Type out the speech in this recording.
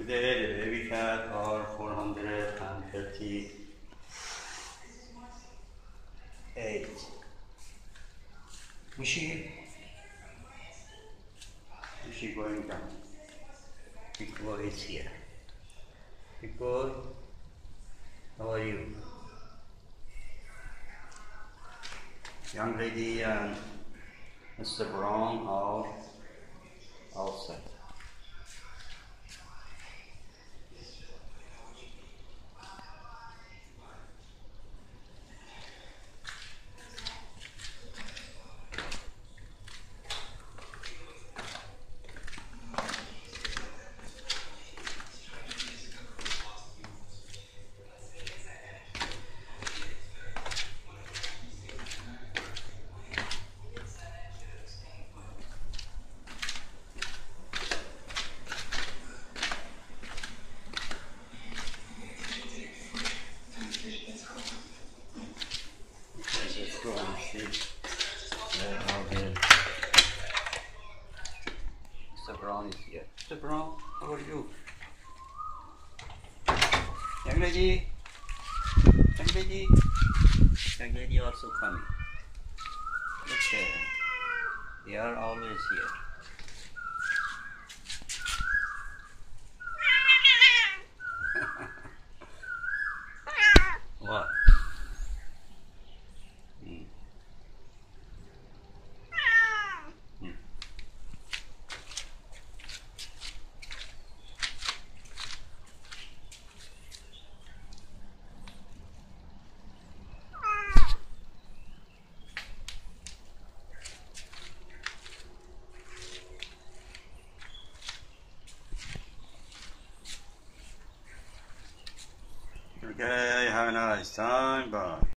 Today the baby cat are 438. Mecie going down. Big boy is here. Big boy, how are you? Young lady and Mr. Brown are all set. Let's go and see. They're all here. Mr. Brown is here. Mr. Brown, how are you? Young lady? Young lady? Young lady also coming. Look there. They are always here. What? Okay, have a nice time. Bye.